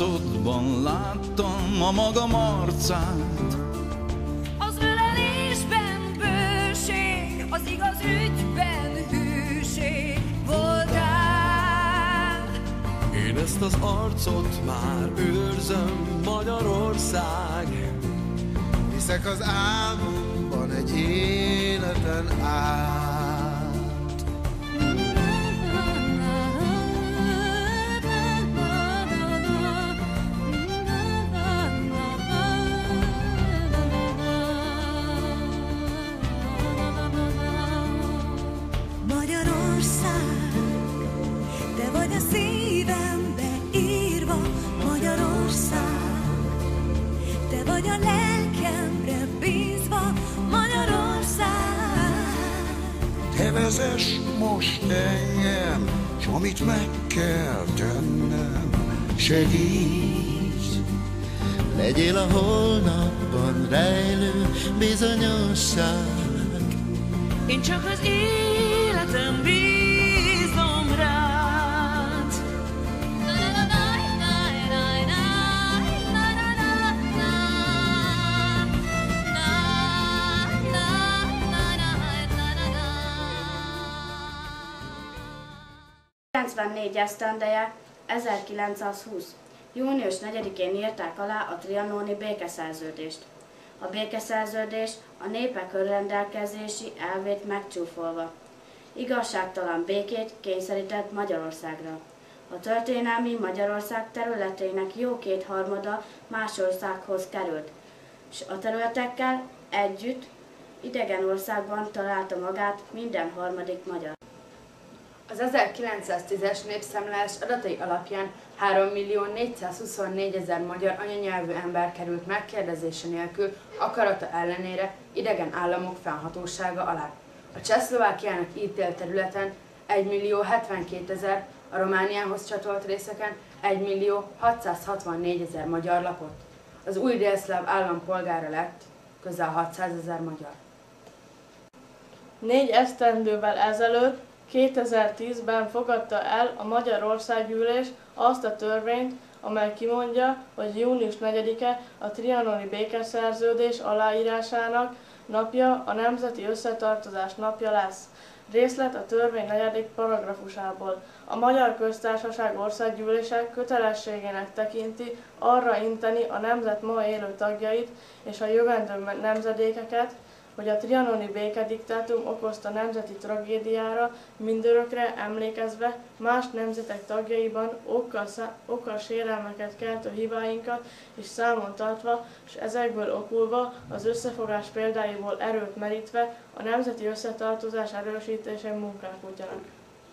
arcodban láttam a magam arcát. Az ölelésben bőség, az igaz ügyben hűség voltál. Én ezt az arcot már őrzöm, Magyarország. Hiszek az álmomban egy életen át. Magyarország, te vagy a szívembe írva, Magyarország, te vagy a lelkemre bízva, Magyarország. Te vezess most engem, s amit meg kell tennem, segíts. Legyél a holnapban rejlő bizonyosság. Én csak az életem bízom rád. esztendeje 1920. Június 4-én írták alá a trianoni békeszerződést. A békeszerződés a népek önrendelkezési elvét megcsúfolva igazságtalan békét kényszerített Magyarországra. A történelmi Magyarország területének jó kétharmada más országhoz került, és a területekkel együtt idegen országban találta magát minden harmadik magyar. Az 1910-es népszámlálás adatai alapján 3.424.000 magyar anyanyelvű ember került megkérdezése nélkül akarata ellenére idegen államok fennhatósága alá. A Csehszlovákiának ítélt területen 1.072.000, a Romániához csatolt részeken 1.664.000 magyar lakott. Az új délszláv állam polgára lett közel 600.000 magyar. 4 esztendővel ezelőtt, 2010-ben fogadta el a Magyar Országgyűlés azt a törvényt, amely kimondja, hogy június 4-e a trianoni békeszerződés aláírásának napja, a Nemzeti Összetartozás napja lesz. Részlet a törvény 4. paragrafusából. A Magyar Köztársaság Országgyűlése kötelességének tekinti arra inteni a nemzet ma élő tagjait és a jövendő nemzedékeket, hogy a trianoni békediktátum okozta nemzeti tragédiára mindörökre emlékezve más nemzetek tagjaiban okkal sérelmeket keltő hibáinkat is számon tartva, és ezekből okulva, az összefogás példáiból erőt merítve a nemzeti összetartozás erősítése munkálkodjanak.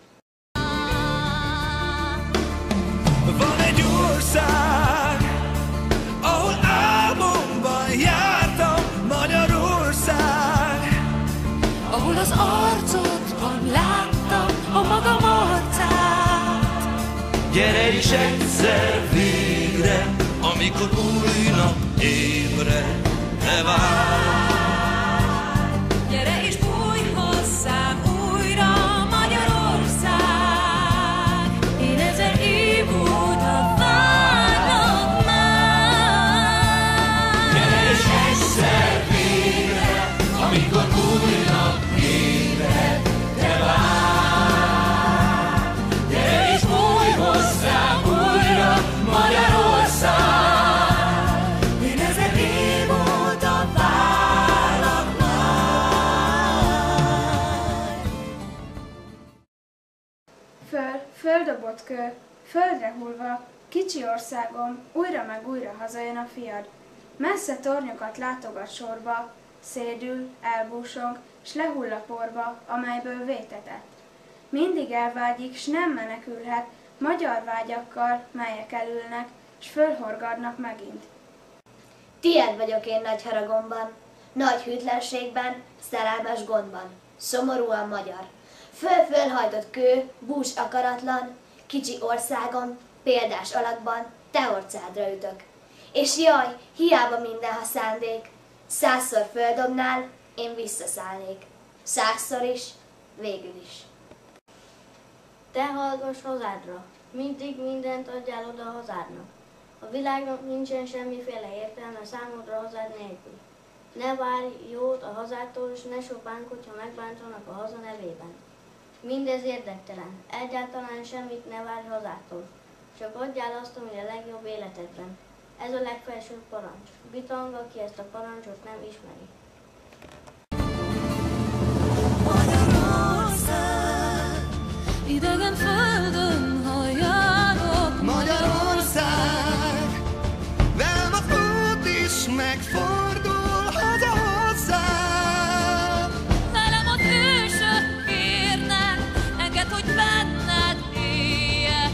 Van egy ország, ahol álmomban jártam, Magyarország, ahol az arcodban láttam a magam arcát. gyere is egyszer végre, amikor új nap ébred, ne várj. Gyere és bújj hozzám újra, Magyarország. Én 1000 év óta várlak már. Gyere és egyszer végre, amikor új nap ébred, ne várj. Gyere és bújj hozzám újra, Magyarország. Én 1000 év óta várlak már. Földobott kő, földre hullva, kicsi országom, újra meg újra hazajön a fiad. Messze tornyokat látogat sorba, szédül, elbúsong, s lehull a porba, amelyből vétetett. Mindig elvágyik, s nem menekülhet, magyar vágyakkal, melyek elülnek, s fölhorgadnak megint. Tied vagyok én nagy haragomban, nagy hűtlenségben, szerelmes gondban, szomorúan magyar. Föl-fölhajtott kő, bús akaratlan, kicsi országon, példás alakban, te orcádra ütök. És jaj, hiába minden, ha szándék, 100-szor földobnál, én visszaszállnék. 100-szor is, végül is. Te hallgass hazádra, mindig mindent adjál oda hazádnak. A világnak nincsen semmiféle értelme számodra hazád nélkül. Ne várj jót a hazától, és ne sopánkodj, ha megbántanak a haza nevében. Mindez érdektelen, egyáltalán semmit ne várj hazától. Csak adjál azt, ami a legjobb életedben. Ez a legfelsőbb parancs. Bitang, aki ezt a parancsot nem ismeri. Magyarország, idegen földön, ha járok. Magyarország, velem az út is megfordul haza hozzám. Velem az ősök kérnek, engedd, hogy benned éljek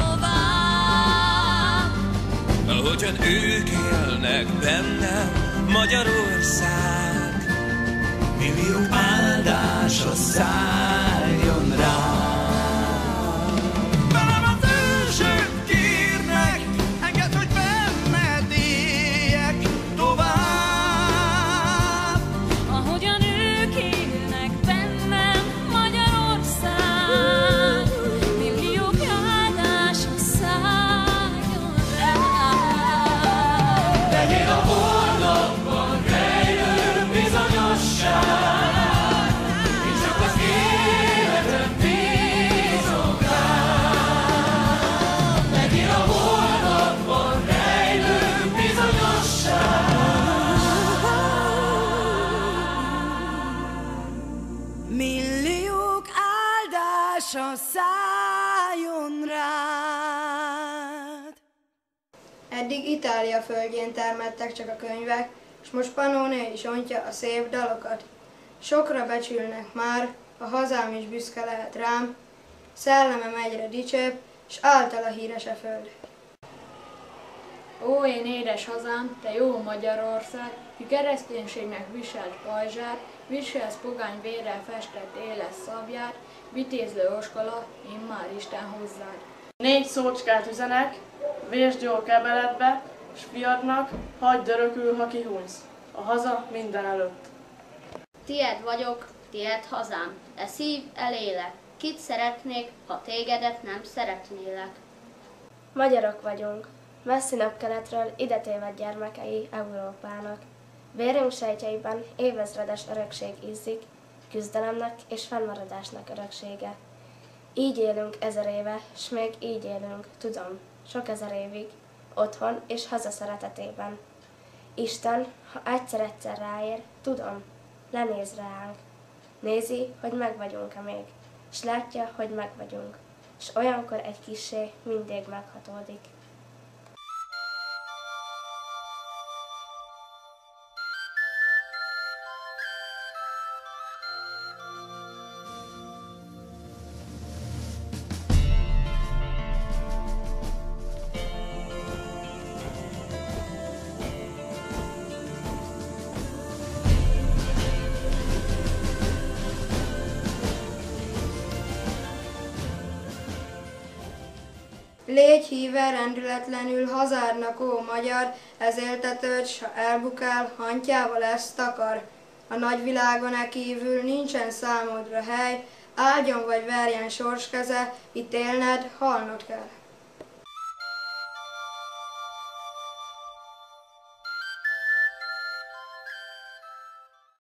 tovább. Ahogyan ők élnek bennem, Magyarország, millió áldása szálljon rám. Velem az ősök kérnek, engedd, hogy benned éljek tovább. Ahogyan ők élnek bennem, Magyarország, milliók áldása szálljon rám. Legyél a holnapban rejlő bizonyosság, én csak az életem bízom rám. Legyél a holnapban rejlő bizonyosság. Milliók áldása szálljon rád. Eddig Itália földjén termettek csak a könyvek, s most Pannone is ontja a szép dalokat. Sokra becsülnek már, a hazám is büszke lehet rám, szellemem egyre dicsőbb, s általa híres a föld. Ó, én édes hazám, te jó Magyarország, ki kereszténységnek viselt pajzsát, viselsz pogány vérrel festett éles szabját, vitézlő oskola, immár Isten hozzád. 4 szócskát üzenek, vésd jól kebeletbe, s fiadnak, hagyd örökül, ha kihúnysz. A haza minden előtt. Tied vagyok, tied hazám, e szív, elélek. Kit szeretnék, ha tégedet nem szeretnélek? Magyarok vagyunk, messzi napkeletről ide tévedt gyermekei Európának. Vérünk sejtjeiben évezredes örökség ízzik, küzdelemnek és fennmaradásnak öröksége. Így élünk 1000 éve, s még így élünk, tudom, sok ezer évig, otthon és haza szeretetében. Isten, ha egyszer ráér, tudom, lenéz ránk. Nézi, hogy megvagyunk-e még, s látja, hogy megvagyunk, s olyankor egy kissé mindig meghatódik. Légy híve rendületlenül hazádnak, ó magyar, ez éltetőd, s ha elbukál, hantjával ezt akar. A nagyvilágon e kívül nincsen számodra hely, áldjon vagy verjen sorskeze, itt élned, halnod kell.